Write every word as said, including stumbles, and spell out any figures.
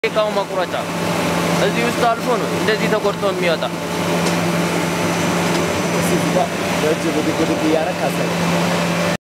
እቃው መቁረጫ እዚህ ውስጥ አልፎ ነው እንደዚህ ተቆርጦ የሚወጣ እዚህ ጋር ወጭ ወደ ወደ ያረካሰ